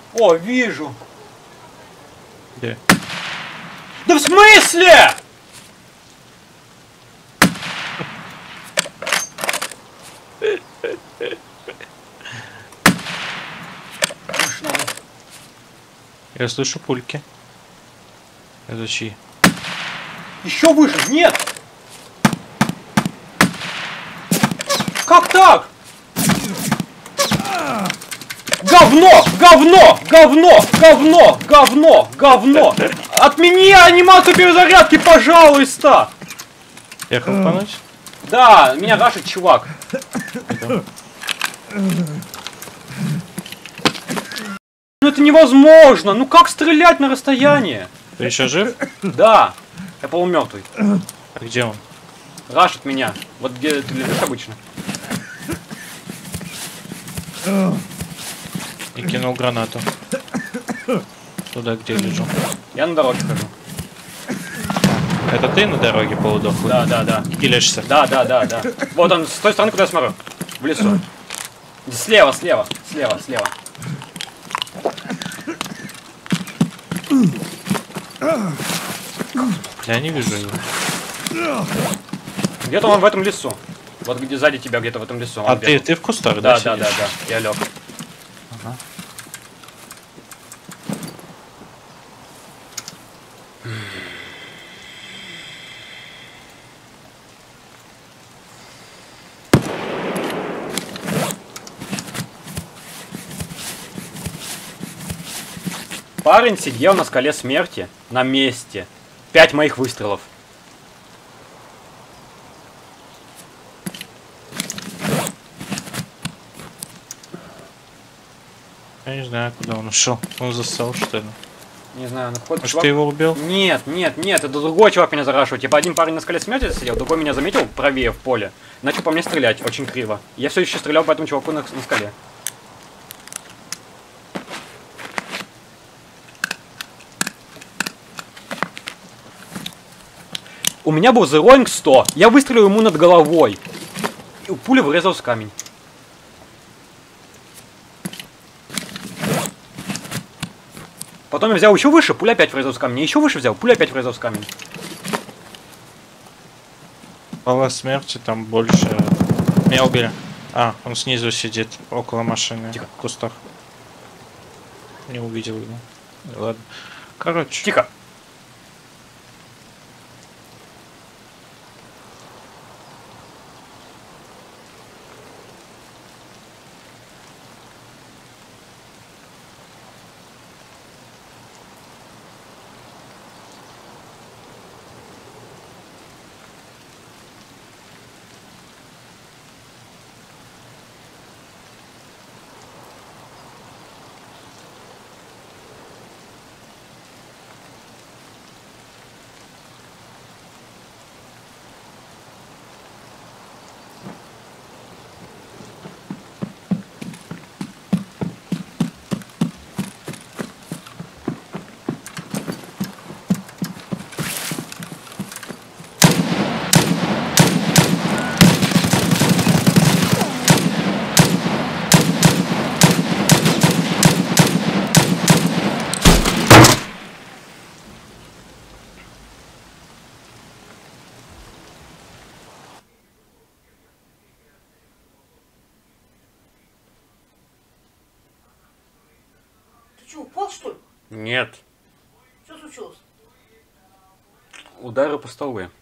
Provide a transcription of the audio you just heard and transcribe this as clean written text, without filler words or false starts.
О, вижу. Где? Да в смысле? Я слышу пульки. Это чьи? Еще выше. Нет. Как так? Говно! Говно! Говно! Говно! Говно! Говно! Отмени анимацию перезарядки, пожалуйста! Я хлопануть? Да, меня рашит чувак. Ну это невозможно! Ну как стрелять на расстоянии? Ты еще жив? Да. Я полумертвый. А где он? Рашит меня. Вот где ты лежишь обычно. И кинул гранату. Туда, где я лежу. Я на дороге хожу. Это ты на дороге полудохлый? Да, да, да. Килишься? Да, да, да, да. Вот он, с той стороны, куда я смотрю. В лесу. Слева, слева, слева, слева. Я не вижу его. Где-то он в этом лесу. Вот где сзади тебя, где-то в этом лесу. А ты в кустах, Да, да? да, да, сидишь? да. Я лег. Ага. Парень сидел на скале смерти на месте. 5 моих выстрелов. Я не знаю, куда он ушел. Он засал, что ли? Не знаю, находит Может, ты его убил? Нет, нет, нет, это другой чувак меня зарашивает. Типа один парень на скале смерти сидел, другой меня заметил правее в поле. Начал по мне стрелять, очень криво. Я все еще стрелял по этому чуваку на скале. У меня был The Rolling 100. Я выстрелил ему над головой. И пуля врезалась в камень. Потом я взял еще выше, пуля опять врезалась в камень. Еще выше взял, пуля опять врезалась в камень. Пола смерти там больше. Меня убили. А, он снизу сидит, около машины. Тихо. В кустах. Не увидел его. Ладно. Короче. Тихо. Ты что, упал, что ли? Нет. Что случилось? Удары по столу.